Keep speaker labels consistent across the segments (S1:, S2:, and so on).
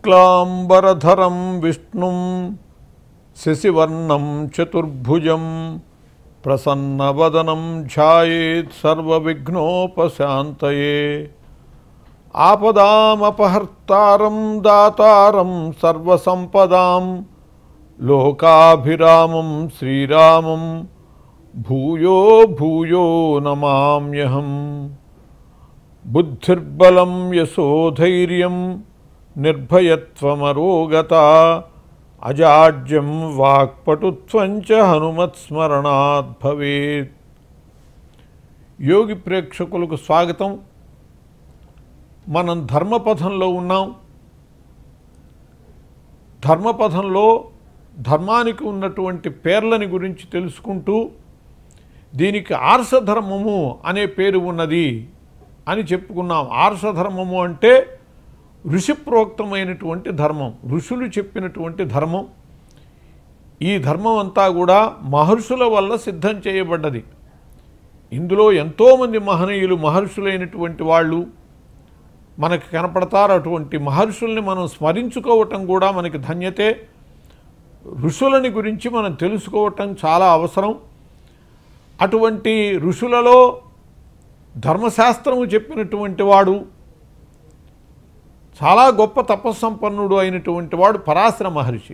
S1: శుక్లాంబరధరం విష్ణుం శశివర్ణం చతుర్భుజం ప్రసన్నవదనం ధ్యాయేత్ సర్వవిఘ్నోపశాంతయే ఆపదామపహర్తారం దాతారం సర్వసంపదాం లోకాభిరామం శ్రీరామం భూయో భూయో నమామ్యహం. బుద్ధిర్బలం యశోధైర్యం నిర్భయత్వమరోగత అజాడ్యం వాక్పటుత్వం చ హనుమత్స్మరణాత్ భవేత్. యోగి ప్రేక్షకులకు స్వాగతం. మనం ధర్మపథంలో ఉన్నాం. ధర్మపథంలో ధర్మానికి ఉన్నటువంటి పేర్లని గురించి తెలుసుకుంటూ దీనికి ఆర్షధర్మము అనే పేరు ఉన్నది అని చెప్పుకున్నాం. ఆర్షధర్మము అంటే ఋషిప్రోక్తమైనటువంటి ధర్మం, ఋషులు చెప్పినటువంటి ధర్మం. ఈ ధర్మం అంతా కూడా మహర్షుల వల్ల సిద్ధం చేయబడ్డది. ఇందులో ఎంతోమంది మహనీయులు, మహర్షులైనటువంటి వాళ్ళు మనకు కనపడతారు. అటువంటి మహర్షుల్ని మనం స్మరించుకోవటం కూడా మనకి ధన్యతే. ఋషులని గురించి మనం తెలుసుకోవటం చాలా అవసరం. అటువంటి ఋషులలో ధర్మశాస్త్రము చెప్పినటువంటి వాడు, చాలా గొప్ప తపస్సంపన్నుడు అయినటువంటి వాడు పరాశర మహర్షి.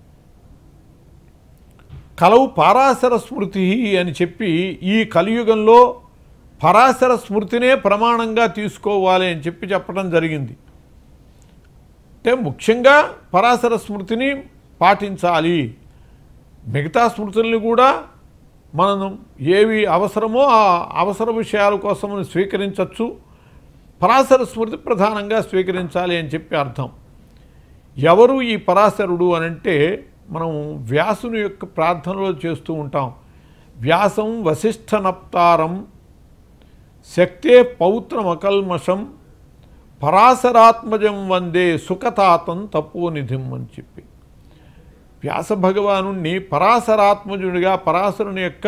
S1: కలవు పరాశర స్మృతి అని చెప్పి ఈ కలియుగంలో పరాశర స్మృతినే ప్రమాణంగా తీసుకోవాలి అని చెప్పడం జరిగింది. అంటే ముఖ్యంగా పరాశర స్మృతిని పాటించాలి. మిగతా స్మృతుల్ని కూడా మనం ఏవి అవసరమో ఆ అవసర విషయాల కోసం స్వీకరించవచ్చు. పరాశర స్మృతి ప్రధానంగా స్వీకరించాలి అని చెప్పి అర్థం. ఎవరు ఈ పరాశరుడు అనంటే మనం వ్యాసుని యొక్క ప్రార్థనలో చేస్తూ ఉంటాం. వ్యాసం వశిష్ఠనప్తారం శక్తే పౌత్రమకల్మషం పరాశరాత్మజం వందే సుఖతాతం తపోనిధిం అని చెప్పి వ్యాస భగవానుణ్ణి పరాశరాత్మజుడిగా, పరాశరుని యొక్క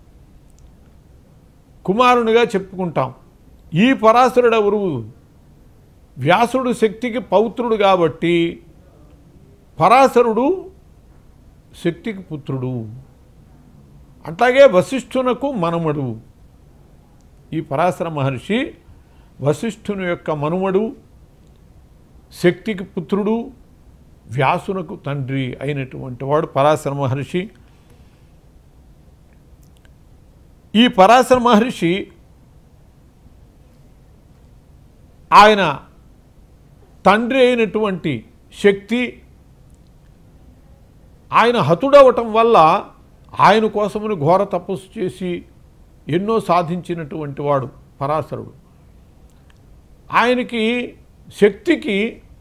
S1: కుమారునిగా చెప్పుకుంటాం. ఈ పరాశరుడు ఎవరు? వ్యాసుడు శక్తికి పౌత్రుడు కాబట్టి పరాశరుడు శక్తికి పుత్రుడు. అట్లాగే వశిష్ఠునకు మనుమడు. ఈ పరాశర మహర్షి వశిష్ఠుని యొక్క మనుమడు, శక్తికి పుత్రుడు, వ్యాసునకు తండ్రి అయినటువంటి వాడు పరాశర మహర్షి. ఈ పరాశర మహర్షి ఆయన తండ్రి అయినటువంటి శక్తి ఆయన హతుడవటం వల్ల ఆయన కోసమని ఘోర తపస్సు చేసి ఎన్నో సాధించినటువంటి వాడు పరాశరుడు. ఆయనకి శక్తికి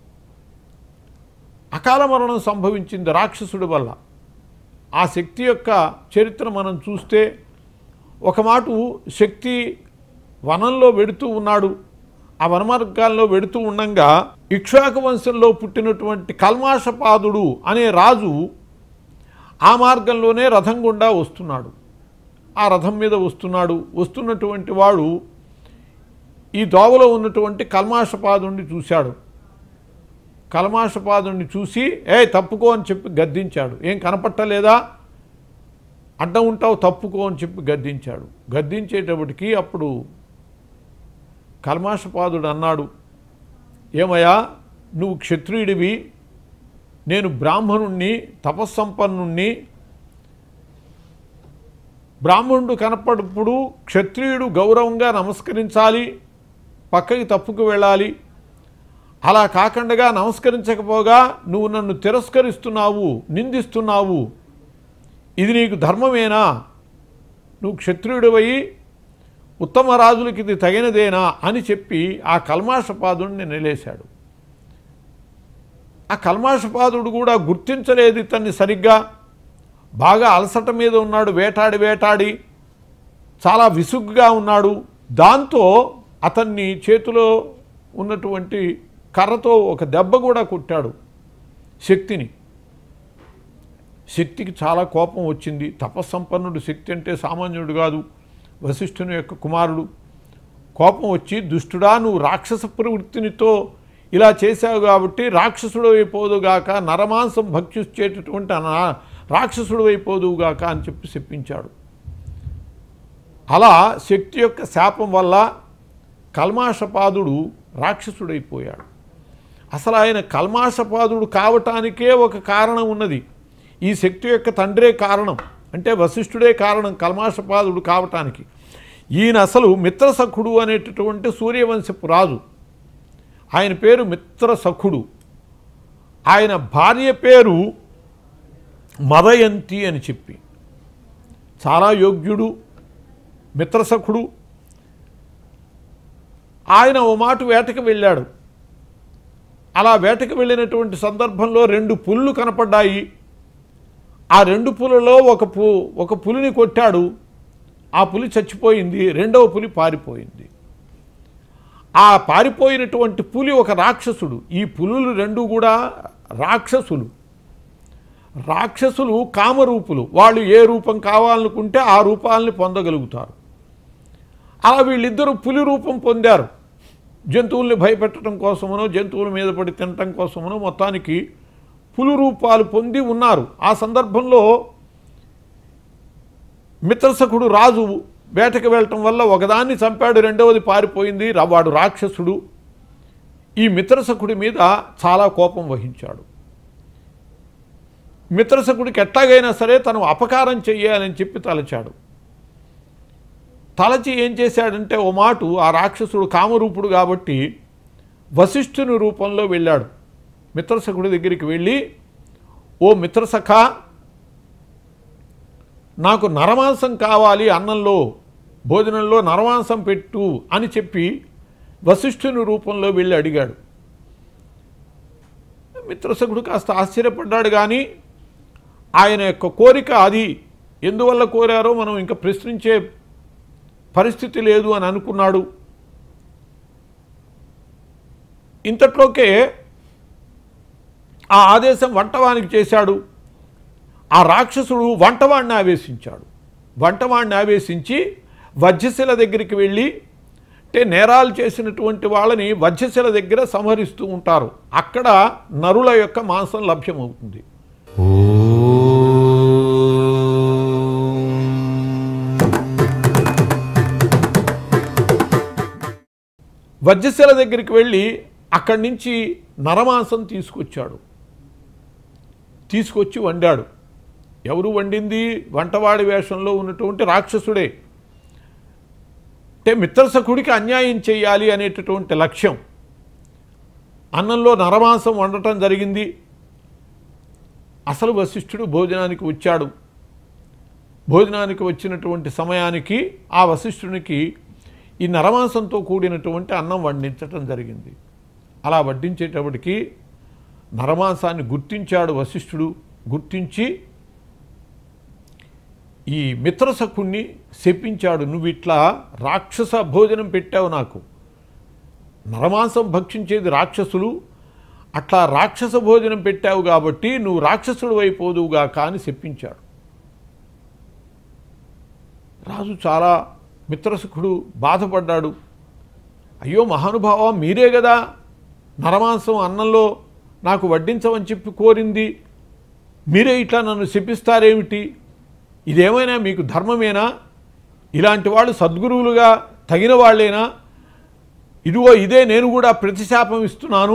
S1: అకాల మరణం సంభవించింది రాక్షసుడి వల్ల. ఆ శక్తి యొక్క చరిత్ర మనం చూస్తే ఒక మాట శక్తి వనంలో వెడుతూ ఉన్నాడు. ఆ వనమార్గాల్లో వెడుతూ ఉండంగా ఇక్ష్వాకు వంశంలో పుట్టినటువంటి కల్మాషపాదుడు అనే రాజు ఆ మార్గంలోనే రథం గుండా వస్తున్నాడు. ఆ రథం మీద వస్తున్నటువంటి వాడు ఈ దోవలో ఉన్నటువంటి కల్మాషపాదుడిని చూశాడు. కల్మాషపాదుడిని చూసి తప్పుకో అని చెప్పి గద్దించాడు. ఏం కనపట్టలేదా, అడ్డం ఉంటావు, తప్పుకో అని చెప్పి గద్దించాడు. గద్దించేటప్పటికీ అప్పుడు కల్మాషపాదుడు అన్నాడు, ఏమయ్యా నువ్వు క్షత్రియుడివి, నేను బ్రాహ్మణుణ్ణి, తపస్సంపన్నుణ్ణి. బ్రాహ్మణుడు కనపడప్పుడు క్షత్రియుడు గౌరవంగా నమస్కరించాలి, పక్కకి తప్పుకు వెళ్ళాలి. అలా కాకుండా నమస్కరించకపోగా నువ్వు నన్ను తిరస్కరిస్తున్నావు, నిందిస్తున్నావు. ఇది నీకు ధర్మమేనా? నువ్వు క్షత్రియుడివై ఉత్తమ రాజులకి ఇది తగినదేనా అని చెప్పి ఆ కల్మాషపాదుడిని నిలేశాడు. ఆ కల్మాషపాదుడు కూడా గుర్తించలేదు ఇతన్ని సరిగ్గా. బాగా అలసట మీద ఉన్నాడు, వేటాడి చాలా విసుగ్గా ఉన్నాడు. దాంతో అతన్ని చేతిలో ఉన్నటువంటి కర్రతో ఒక దెబ్బ కూడా కొట్టాడు శక్తిని. శక్తికి చాలా కోపం వచ్చింది. తపస్సంపన్నుడు, శక్తి అంటే సామాన్యుడు కాదు, వశిష్ఠుని యొక్క కుమారుడు. కోపం వచ్చి, దుష్టుడా, నువ్వు రాక్షస ప్రవృత్తినితో ఇలా చేశావు కాబట్టి రాక్షసుడు అయిపోదుగాక, నరమాంసం భక్షించేటటువంటి రాక్షసుడు అయిపోదువుగాక అని చెప్పి చెప్పించాడు. అలా శక్తి యొక్క శాపం వల్ల కల్మాషపాదుడు రాక్షసుడైపోయాడు. అసలు ఆయన కల్మాషపాదుడు కావటానికే ఒక కారణం ఉన్నది. ఈ శక్తి యొక్క తండ్రే కారణం, అంటే వశిష్ఠుడే కారణం కల్మాషపాదుడు కావటానికి. ఈయన అసలు మిత్రసఖుడు అనేటటువంటి సూర్యవంశపు రాజు. ఆయన పేరు మిత్రసఖుడు. ఆయన భార్య పేరు మదయంతి అని చెప్పి. చాలా యోగ్యుడు మిత్రసఖుడు. ఆయన ఓ మాట వేటకు వెళ్ళాడు. అలా వేటకు వెళ్ళినటువంటి సందర్భంలో 2 పులులు కనపడ్డాయి. ఆ 2 పులులలో ఒక పులిని కొట్టాడు. ఆ పులి చచ్చిపోయింది. రెండవ పులి పారిపోయింది. ఆ పారిపోయినటువంటి పులి ఒక రాక్షసుడు. ఈ పులులు 2 కూడా రాక్షసులు. రాక్షసులు కామరూపులు. వాళ్ళు ఏ రూపం కావాలనుకుంటే ఆ రూపాలని పొందగలుగుతారు. అలా వీళ్ళిద్దరూ పులి రూపం పొందారు. జంతువుల్ని భయపెట్టడం కోసమనో, జంతువుల మీద పడి తినటం కోసమనో మొత్తానికి పులి రూపాలు పొంది ఉన్నారు. ఆ సందర్భంలో మిత్రసఖుడు రాజు వేటకు వెళ్ళటం వల్ల ఒకదాన్ని చంపాడు, రెండవది పారిపోయింది. వాడు రాక్షసుడు. ఈ మిత్రసఖుడి మీద చాలా కోపం వహించాడు. మిత్రసఖుడికి ఎట్లాగైనా సరే తను అపకారం చెయ్యాలని చెప్పి తలచాడు. తలచి ఏం చేశాడంటే ఓ మాటు ఆ రాక్షసుడు కామరూపుడు కాబట్టి వశిష్ఠుని రూపంలో వెళ్ళాడు. మిత్రసఖుడి దగ్గరికి వెళ్ళి, ఓ మిత్రసఖ, నాకు నరమాంసం కావాలి, అన్నంలో భోజనంలో నరమాంసం పెట్టు అని చెప్పి వశిష్ఠుని రూపంలో వెళ్ళి అడిగాడు. మిత్రసఖుడు కాస్త ఆశ్చర్యపడ్డాడు. కానీ ఆయన యొక్క కోరిక అది ఎందువల్ల కోరారో మనం ఇంకా ప్రశ్నించే పరిస్థితి లేదు అని అనుకున్నాడు. ఇంతట్లోకే ఆ ఆదేశం వంటవానికి చేశాడు. ఆ రాక్షసుడు వంటవాడిని ఆవేశించాడు. వంటవాడిని ఆవేశించి వజ్రశిల దగ్గరికి వెళ్ళి, అంటే నేరాలు చేసినటువంటి వాళ్ళని వజ్రశిల దగ్గర సంహరిస్తూ ఉంటారు. అక్కడ నరుల యొక్క మాంసం లభ్యమవుతుంది. వజ్రశిల దగ్గరికి వెళ్ళి అక్కడి నుంచి నరమాంసం తీసుకొచ్చాడు. తీసుకొచ్చి వండాడు. ఎవరు వండింది? వంటవాడి వేషంలో ఉన్నటువంటి రాక్షసుడే. అంటే మిత్రసఖుడికి అన్యాయం చేయాలి అనేటటువంటి లక్ష్యం. అన్నంలో నరమాంసం వండటం జరిగింది. అసలు వశిష్ఠుడు భోజనానికి వచ్చాడు. భోజనానికి వచ్చినటువంటి సమయానికి ఆ వశిష్ఠునికి ఈ నరమాంసంతో కూడినటువంటి అన్నం వడ్డించటం జరిగింది. అలా వడ్డించేటప్పటికి నరమాంసాన్ని గుర్తించాడు వశిష్ఠుడు. గుర్తించి ఈ మిత్రసఖుణ్ణి శపించాడు. నువ్వు ఇట్లా రాక్షస భోజనం పెట్టావు, నాకు నరమాంసం భక్షించేది రాక్షసులు, అట్లా రాక్షస భోజనం పెట్టావు కాబట్టి నువ్వు రాక్షసుడు అయిపోదువుగా కానీ శపించాడు. రాజు చాలా మిత్రసఖుడు బాధపడ్డాడు. అయ్యో మహానుభావ, మీరే కదా నరమాంసం అన్నంలో నాకు వడ్డించమని చెప్పి కోరింది, మీరే ఇట్లా నన్ను శపిస్తారేమిటి? ఇదేమైనా మీకు ధర్మమేనా? ఇలాంటి వాళ్ళు సద్గురువులుగా తగిన వాళ్ళేనా? ఇదిగో ఇదే నేను కూడా ప్రతిశాపం ఇస్తున్నాను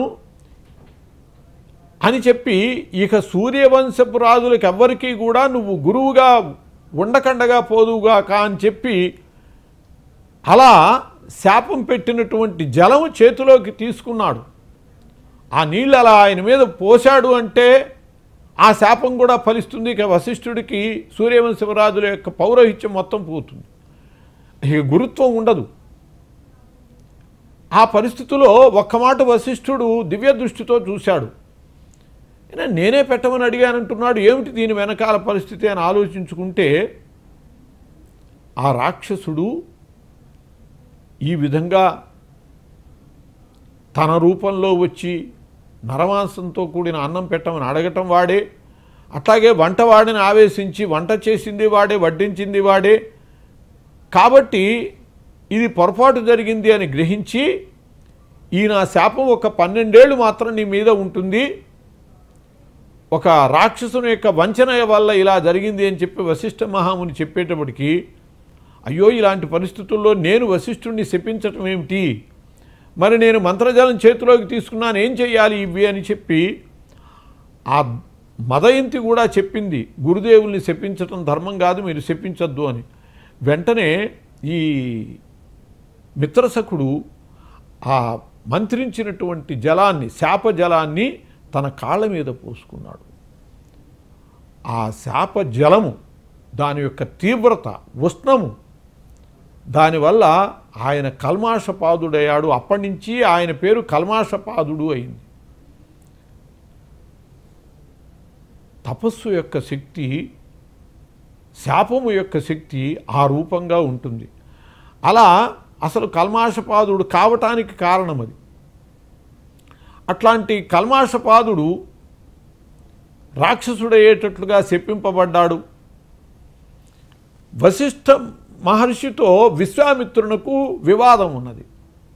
S1: అని చెప్పి ఇక సూర్యవంశపు రాజులకు ఎవ్వరికీ కూడా నువ్వు గురువుగా ఉండకండగా పోదువుగా అని చెప్పి అలా శాపం పెట్టినటువంటి జలం చేతిలోకి తీసుకున్నాడు. ఆ నీళ్ళు అలా ఆయన మీద పోశాడు అంటే ఆ శాపం కూడా ఫలిస్తుంది. ఇక వశిష్ఠుడికి సూర్యవంశరాజుల యొక్క పౌరోహిత్యం మొత్తం పోతుంది, ఇక గురుత్వం ఉండదు. ఆ పరిస్థితిలో ఒక్క మాట వశిష్ఠుడు దివ్య దృష్టితో చూశాడు. నేనే పెట్టమని అడిగానంటున్నాడు, ఏమిటి దీని వెనకాల పరిస్థితి అని ఆలోచించుకుంటే ఆ రాక్షసుడు ఈ విధంగా తన రూపంలో వచ్చి నరమాంసంతో కూడిన అన్నం పెట్టమని అడగటం వాడే, అట్లాగే వంటవాడిని ఆవేశించి వంట చేసింది వాడే, వడ్డించింది వాడే. కాబట్టి ఇది పొరపాటు జరిగింది అని గ్రహించి ఈ నా శాపం ఒక 12 ఏళ్ళు మాత్రం నీ మీద ఉంటుంది, ఒక రాక్షసుని యొక్క వంచన వల్ల ఇలా జరిగింది అని చెప్పి వశిష్ఠ మహాముని చెప్పేటప్పటికీ, అయ్యో ఇలాంటి పరిస్థితుల్లో నేను వశిష్ఠుడిని శపించటం ఏమిటి, మరి నేను మంత్రజలం చేతిలోకి తీసుకున్నాను, ఏం చెయ్యాలి ఇవి అని చెప్పి ఆ మదయంతి కూడా చెప్పింది, గురుదేవుల్ని శపించటం ధర్మం కాదు, మీరు శపించద్దు అని. వెంటనే ఈ మిత్రసఖుడు ఆ మంత్రించినటువంటి జలాన్ని, శాప జలాన్ని తన కాళ్ళ మీద పోసుకున్నాడు. ఆ శాప జలము, దాని యొక్క తీవ్రత, ఉష్ణము, దానివల్ల ఆయన కల్మాషపాదుడయ్యాడు. అప్పటి నుంచి ఆయన పేరు కల్మాషపాదుడు అయింది. తపస్సు యొక్క శక్తి, శాపము యొక్క శక్తి ఆ రూపంగా ఉంటుంది. అలా అసలు కల్మాషపాదుడు కావటానికి కారణం అది. అట్లాంటి కల్మాషపాదుడు రాక్షసుడయ్యేటట్లుగా శపింపబడ్డాడు. వశిష్ఠ మహర్షితో విశ్వామిత్రునకు వివాదం ఉన్నది.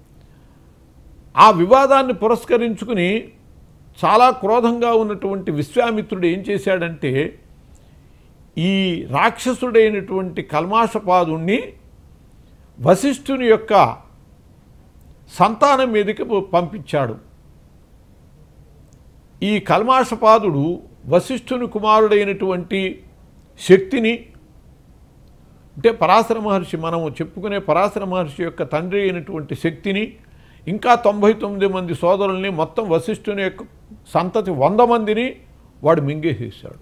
S1: ఆ వివాదాన్ని పురస్కరించుకుని చాలా క్రోధంగా ఉన్నటువంటి విశ్వామిత్రుడు ఏం చేశాడంటే, ఈ రాక్షసుడైనటువంటి కల్మాషపాదుణ్ణి వశిష్ఠుని యొక్క సంతానం మీదకి పంపించాడు. ఈ కల్మాషపాదుడు వశిష్ఠుని కుమారుడైనటువంటి శక్తిని, అంటే పరాశర మహర్షి, మనము చెప్పుకునే పరాశర మహర్షి యొక్క తండ్రి అయినటువంటి శక్తిని, ఇంకా 99 మంది సోదరుల్ని, మొత్తం వశిష్ఠుని యొక్క సంతతి 100 మందిని వాడు మింగేసేసాడు.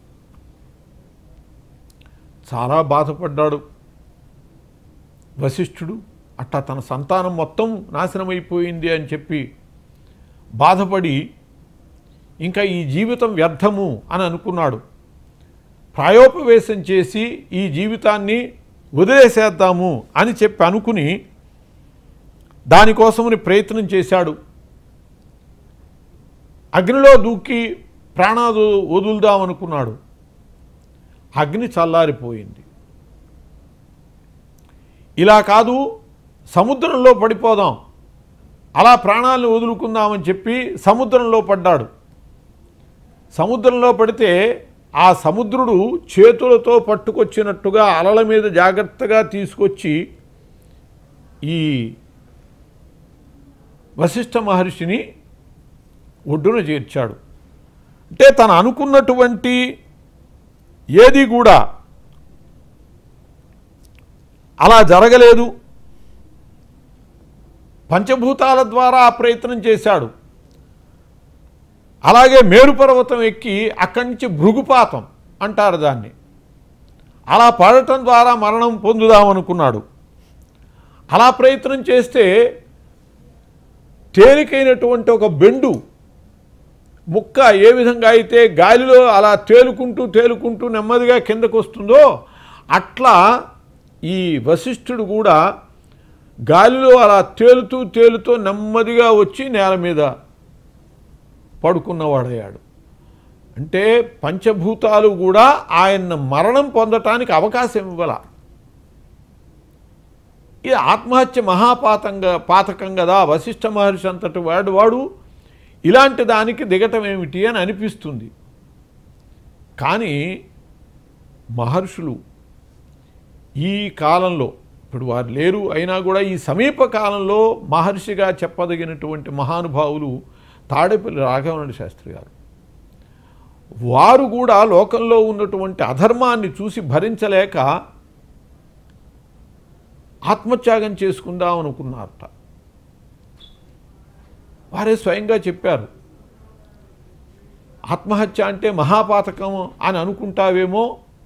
S1: చాలా బాధపడ్డాడు వశిష్ఠుడు. అట్టా తన సంతానం మొత్తం నాశనమైపోయింది అని చెప్పి బాధపడి, ఇంకా ఈ జీవితం వ్యర్థము అని అనుకున్నాడు. ప్రాయోపవేశం చేసి ఈ జీవితాన్ని వదిలేసేద్దాము అని చెప్పి అనుకుని దానికోసమని ప్రయత్నం చేశాడు. అగ్నిలో దూకి ప్రాణాలు వదులుదామనుకున్నాడు. అగ్ని చల్లారిపోయింది. ఇలా కాదు, సముద్రంలో పడిపోదాం, అలా ప్రాణాలను వదులుకుందామని చెప్పి సముద్రంలో పడ్డాడు. సముద్రంలో పడితే ఆ సముద్రుడు చేతులతో పట్టుకొచ్చినట్టుగా అలల మీద జాగ్రత్తగా తీసుకొచ్చి ఈ వశిష్ఠ మహర్షిని ఒడ్డున చేర్చాడు. అంటే తను అనుకున్నటువంటి ఏది కూడా అలా జరగలేదు. పంచభూతాల ద్వారా ఆ ప్రయత్నం చేశాడు. అలాగే మేరుపర్వతం ఎక్కి అక్కడి నుంచి భృగుపాతం అంటారు దాన్ని, అలా పడటం ద్వారా మరణం పొందుదామనుకున్నాడు. అలా ప్రయత్నం చేస్తే తేలికైనటువంటి ఒక బెండు ముక్క ఏ విధంగా అయితే గాలిలో అలా తేలుకుంటూ నెమ్మదిగా కిందకు వస్తుందో, అట్లా ఈ వశిష్ఠుడు కూడా గాలిలో అలా తేలుతూ నెమ్మదిగా వచ్చి నేల మీద పడుకున్నవాడయ్యాడు. అంటే పంచభూతాలు కూడా ఆయన మరణం పొందటానికి అవకాశం ఇవ్వాల. ఇది ఆత్మహత్య పాతకం కదా. వశిష్ఠ మహర్షి అంతటి వాడు ఇలాంటి దానికి దిగటం ఏమిటి అని అనిపిస్తుంది. కానీ మహర్షులు ఈ కాలంలో, ఇప్పుడు వారు లేరు అయినా కూడా ఈ సమీప కాలంలో మహర్షిగా చెప్పదగినటువంటి మహానుభావులు తాడేపల్లి రాఘవనాయుడు శాస్త్రి గారు. వారు కూడా లోకంలో ఉన్నటువంటి అధర్మాన్ని చూసి భరించలేక ఆత్మత్యాగం చేసుకుందాం అనుకున్నారట. వారే స్వయంగా చెప్పారు, ఆత్మహత్య అంటే మహాపాతకం అని అనుకుంటావేమో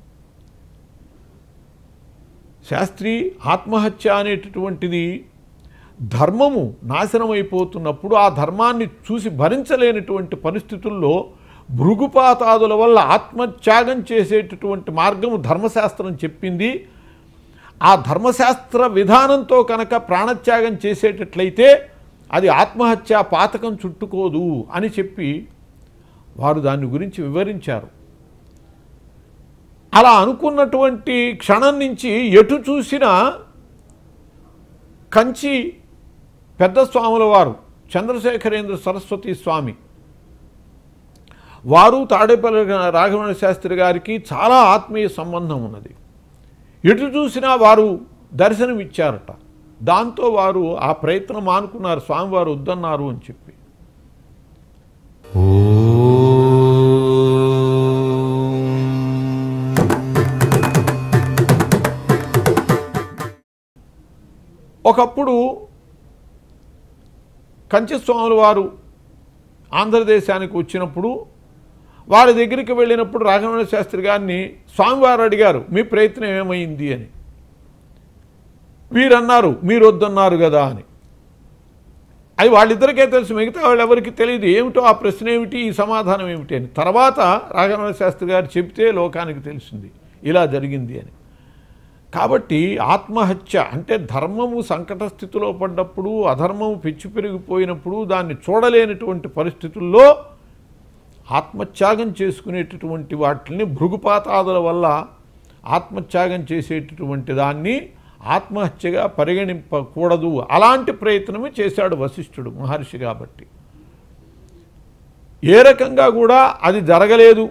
S1: శాస్త్రి, ఆత్మహత్య అనేటటువంటిది ధర్మము నాశనమైపోతున్నప్పుడు ఆ ధర్మాన్ని చూసి భరించలేనటువంటి పరిస్థితుల్లో భృగుపాతాదుల వల్ల ఆత్మత్యాగం చేసేటటువంటి మార్గము ధర్మశాస్త్రం చెప్పింది. ఆ ధర్మశాస్త్ర విధానంతో కనుక ప్రాణత్యాగం చేసేటట్లయితే అది ఆత్మహత్య పాతకం చుట్టుకోదు అని చెప్పి వారు దాని గురించి వివరించారు. అలా అనుకున్నటువంటి క్షణం నుంచి ఎటు చూసినా కంచి పెద్ద స్వాముల వారు చంద్రశేఖరేంద్ర సరస్వతి స్వామి వారు తాడేపల్లి రాఘవేంద్ర శాస్త్రి గారికి చాలా ఆత్మీయ సంబంధం ఉన్నది. ఎటు చూసినా వారు దర్శనం ఇచ్చారట. దాంతో వారు ఆ ప్రయత్నం మానుకున్నారు, స్వామివారు వద్దన్నారు అని చెప్పి. ఒకప్పుడు కంచిస్వాముల వారు ఆంధ్రదేశానికి వచ్చినప్పుడు వారి దగ్గరికి వెళ్ళినప్పుడు రాఘవేంద్ర శాస్త్రి గారిని స్వామివారు అడిగారు, మీ ప్రయత్నం ఏమైంది అని. వీరన్నారు, మీరు వద్దన్నారు కదా అని. అది వాళ్ళిద్దరికే తెలుసు, మిగతా వాళ్ళు ఎవరికి తెలియదు. ఏమిటో ఆ ప్రశ్న ఏమిటి, ఈ సమాధానం ఏమిటి అని. తర్వాత రాఘవేంద్ర శాస్త్రి గారు చెప్తే లోకానికి తెలిసింది ఇలా జరిగింది అని. కాబట్టి ఆత్మహత్య అంటే ధర్మము సంకట స్థితిలో పడ్డప్పుడు, అధర్మము పెచ్చు పెరిగిపోయినప్పుడు, దాన్ని చూడలేనటువంటి పరిస్థితుల్లో ఆత్మత్యాగం చేసుకునేటటువంటి వాటిని భృగుపాతాదుల వల్ల ఆత్మత్యాగం చేసేటటువంటి దాన్ని ఆత్మహత్యగా పరిగణింపకూడదు. అలాంటి ప్రయత్నమే చేశాడు వశిష్ఠుడు మహర్షి. కాబట్టి ఏ రకంగా కూడా అది జరగలేదు.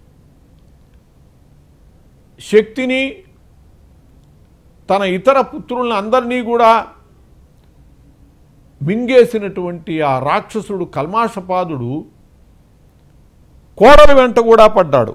S1: శక్తిని తన ఇతర పుత్రులను అందరినీ కూడా మింగేసినటువంటి ఆ రాక్షసుడు కల్మాషపాదుడు కోడలి వెంట కూడా పడ్డాడు.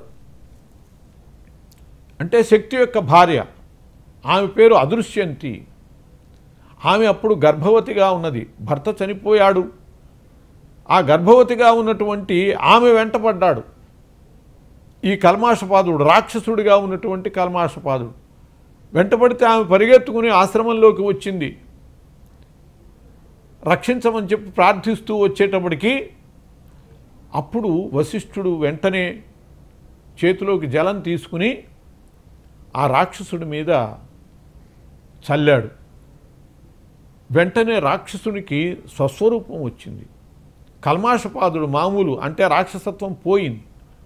S1: అంటే శక్తి యొక్క భార్య, ఆమె పేరు అదృశ్యంతి. ఆమె అప్పుడు గర్భవతిగా ఉన్నది, భర్త చనిపోయాడు. ఆ గర్భవతిగా ఉన్నటువంటి ఆమె వెంట పడ్డాడు ఈ కల్మాషపాదుడు, రాక్షసుడిగా ఉన్నటువంటి కల్మాషపాదుడు. వెంటపడితే ఆమె పరిగెత్తుకుని ఆశ్రమంలోకి వచ్చింది. రక్షించమని చెప్పి ప్రార్థిస్తూ వచ్చేటప్పటికి అప్పుడు వశిష్ఠుడు వెంటనే చేతిలోకి జలం తీసుకుని ఆ రాక్షసుడి మీద చల్లాడు. వెంటనే రాక్షసునికి స్వస్వరూపం వచ్చింది. కల్మాషపాదుడు మామూలు అంటే రాక్షసత్వం పోయింది.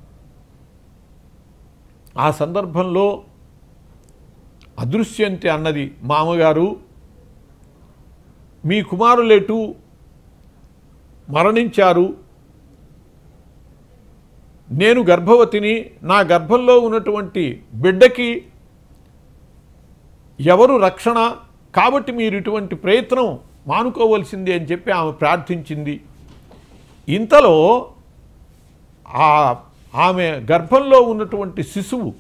S1: ఆ సందర్భంలో అదృశ్యంతి అన్నది, మామగారు మీ కుమారులేటు మరణించారు, నేను గర్భవతిని, నా గర్భంలో ఉన్నటువంటి బిడ్డకి ఎవరు రక్షణ, కాబట్టి మీరు ఇటువంటి ప్రయత్నం మానుకోవలసింది అని చెప్పి ఆమె ప్రార్థించింది. ఇంతలో ఆమె గర్భంలో ఉన్నటువంటి శిశువు,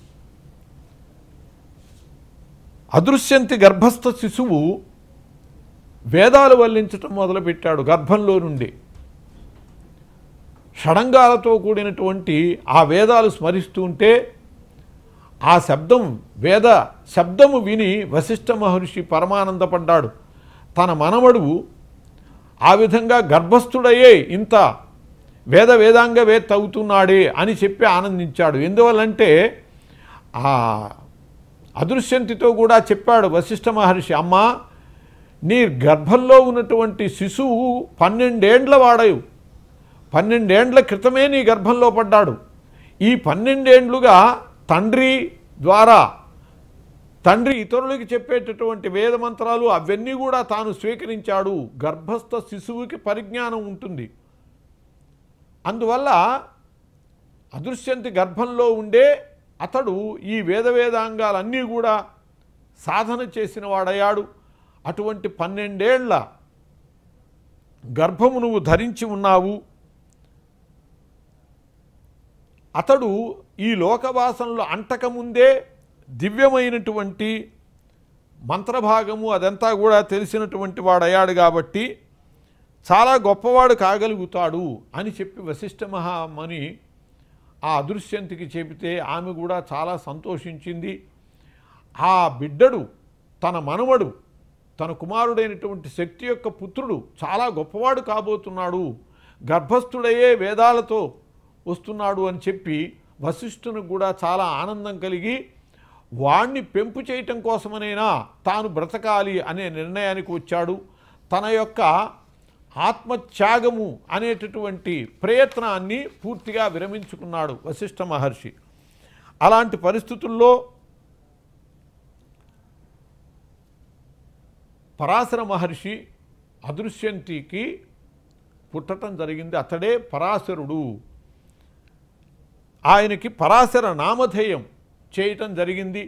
S1: అదృశ్యంతి గర్భస్థ శిశువు వేదాలు వల్లించటం మొదలుపెట్టాడు. గర్భంలో నుండి షడంగాలతో కూడినటువంటి ఆ వేదాలు స్మరిస్తూ ఉంటే ఆ శబ్దం, వేద శబ్దము విని వశిష్ఠ మహర్షి పరమానందపడ్డాడు. తన మనవడు ఆ విధంగా గర్భస్థుడయ్యే ఇంత వేదాంగవేత్త అవుతున్నాడే అని చెప్పి ఆనందించాడు. ఎందువల్లంటే ఆ అదృశ్యంతితో కూడా చెప్పాడు వశిష్ఠ మహర్షి, అమ్మా నీ గర్భంలో ఉన్నటువంటి శిశువు 12 ఏండ్ల వాడవు, 12 ఏండ్ల క్రితమే నీ గర్భంలో పడ్డాడు. ఈ 12 ఏండ్లుగా తండ్రి ద్వారా తండ్రి ఇతరులకి చెప్పేటటువంటి వేదమంత్రాలు అవన్నీ కూడా తాను స్వీకరించాడు. గర్భస్థ శిశువుకి పరిజ్ఞానం ఉంటుంది. అందువల్ల అదృశ్యంతి గర్భంలో ఉండే అతడు ఈ వేదాంగాలన్నీ కూడా సాధన చేసిన వాడయ్యాడు. అటువంటి 12 ఏళ్ల గర్భము నువ్వు ధరించి ఉన్నావు. అతడు ఈ లోకవాసంలో అంటకముందే దివ్యమైనటువంటి మంత్రభాగము అదంతా కూడా తెలిసినటువంటి వాడయ్యాడు. కాబట్టి చాలా గొప్పవాడు కాగలుగుతాడు అని చెప్పి వశిష్ఠ మహాముని ఆ అదృశ్యంతికి చెబితే ఆమె కూడా చాలా సంతోషించింది. ఆ బిడ్డడు తన మనవడు, తన కుమారుడైనటువంటి శక్తి యొక్క పుత్రుడు చాలా గొప్పవాడు కాబోతున్నాడు, గర్భస్థుడయ్యే వేదాలతో వస్తున్నాడు అని చెప్పి వశిష్ఠునికి కూడా చాలా ఆనందం కలిగి వాణ్ణి పెంపు చేయటం కోసమనైనా తాను బ్రతకాలి అనే నిర్ణయానికి వచ్చాడు. తన యొక్క ఆత్మత్యాగము అనేటటువంటి ప్రయత్నాన్ని పూర్తిగా విరమించుకున్నాడు వశిష్ఠ మహర్షి. అలాంటి పరిస్థితుల్లో పరాశర మహర్షి అదృశ్యంతికి పుట్టడం జరిగింది. అతడే పరాశరుడు. ఆయనకి పరాశర నామధేయం చేయటం జరిగింది.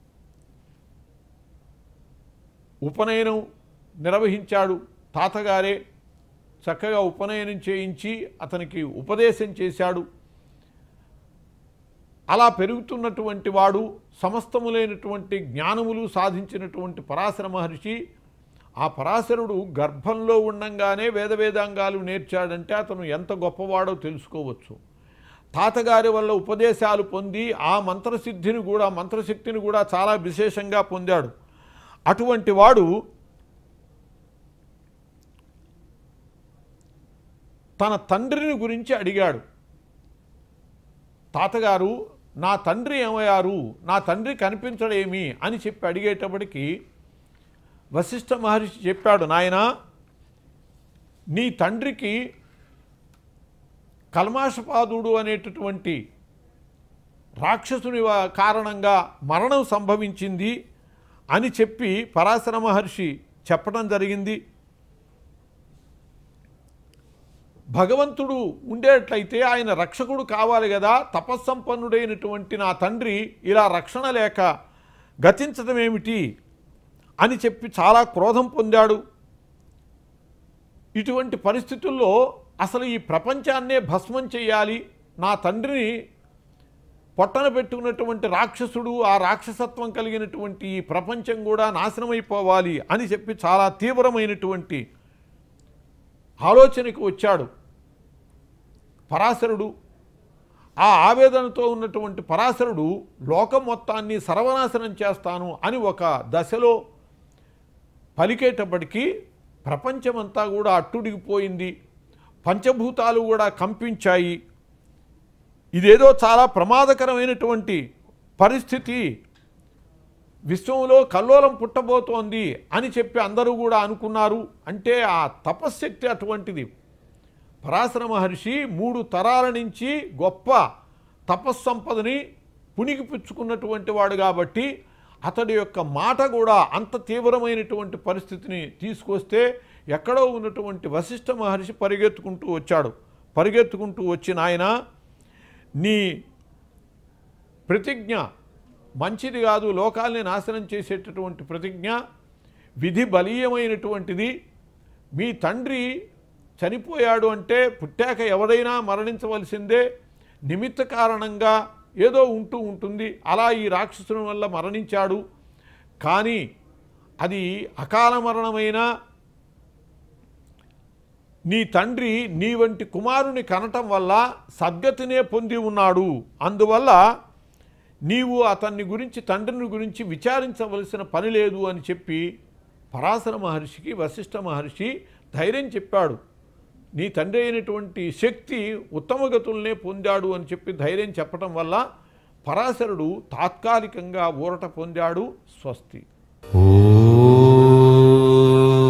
S1: ఉపనయనం నిర్వహించాడు తాతగారే. చక్కగా ఉపనయనం చేయించి అతనికి ఉపదేశం చేశాడు. అలా పెరుగుతున్నటువంటి వాడు సమస్తములైనటువంటి జ్ఞానములు సాధించినటువంటి పరాశర మహర్షి. ఆ పరాశరుడు గర్భంలో ఉండంగానే వేదవేదాంగాలు నేర్చాడంటే అతను ఎంత గొప్పవాడో తెలుసుకోవచ్చు. తాతగారి వల్ల ఉపదేశాలు పొంది ఆ మంత్రశక్తిని కూడా చాలా విశేషంగా పొందాడు. అటువంటి వాడు తన తండ్రిని గురించి అడిగాడు. తాతగారు, నా తండ్రి ఏమయ్యారు, నా తండ్రి కనిపించడేమి అని చెప్పి అడిగేటప్పటికి వశిష్ఠ మహర్షి చెప్పాడు, నాయనా, నీ తండ్రికి కల్మాషపాదుడు అనేటటువంటి రాక్షసుని కారణంగా మరణం సంభవించింది అని చెప్పి పరాశర మహర్షి చెప్పడం జరిగింది. భగవంతుడు ఉండేట్లయితే ఆయన రక్షకుడు కావాలి కదా, తపస్సంపన్నుడైనటువంటి నా తండ్రి ఇలా రక్షణ లేక గతించడం ఏమిటి అని చెప్పి చాలా క్రోధం పొందాడు. ఇటువంటి పరిస్థితుల్లో అసలు ఈ ప్రపంచాన్నే భస్మం చేయాలి, నా తండ్రిని పొట్టన పెట్టుకున్నటువంటి రాక్షసుడు, ఆ రాక్షసత్వం కలిగినటువంటి ఈ ప్రపంచం కూడా నాశనమైపోవాలి అని చెప్పి చాలా తీవ్రమైనటువంటి ఆలోచనకు వచ్చాడు పరాశరుడు. ఆ ఆవేదనతో ఉన్నటువంటి పరాశరుడు లోకం మొత్తాన్ని సర్వనాశనం చేస్తాను అని ఒక దశలో పలికేటప్పటికీ ప్రపంచమంతా కూడా అట్టుడిగిపోయింది. పంచభూతాలు కూడా కంపించాయి. ఇదేదో చాలా ప్రమాదకరమైనటువంటి పరిస్థితి, విశ్వంలో కల్లోలం పుట్టబోతోంది అని చెప్పి అందరూ కూడా అనుకున్నారు. అంటే ఆ తపశ్శక్తి అటువంటిది. పరాశర మహర్షి 3 తరాల నుంచి గొప్ప తపస్సంపదని పుణికిపుచ్చుకున్నటువంటి వాడు కాబట్టి అతడి యొక్క మాట కూడా అంత తీవ్రమైనటువంటి పరిస్థితిని తీసుకొస్తే ఎక్కడో ఉన్నటువంటి వశిష్ఠ మహర్షి పరిగెత్తుకుంటూ వచ్చాడు. పరిగెత్తుకుంటూ వచ్చి, నాయన, నీ ప్రతిజ్ఞ మంచిది కాదు, లోకాల్ని నాశనం చేసేటటువంటి ప్రతిజ్ఞ, విధి బలీయమైనటువంటిది. మీ తండ్రి చనిపోయాడు అంటే పుట్టాక ఎవరైనా మరణించవలసిందే, నిమిత్త కారణంగా ఏదో ఉంటుంది. అలా ఈ రాక్షసుని వల్ల మరణించాడు. కానీ అది అకాల మరణమైనా నీ తండ్రి నీ వంటి కుమారుని కనటం వల్ల సద్గతినే పొంది ఉన్నాడు. అందువల్ల నీవు అతన్ని గురించి, తండ్రిని గురించి విచారించవలసిన పని లేదు అని చెప్పి పరాశర మహర్షికి వశిష్ఠ మహర్షి ధైర్యం చెప్పాడు. నీ తండ్రి అయినటువంటి శక్తి ఉత్తమగతుల్నే పొందాడు అని చెప్పి ధైర్యం చెప్పడం వల్ల పరాశరుడు తాత్కాలికంగా ఊరట పొందాడు. స్వస్తి.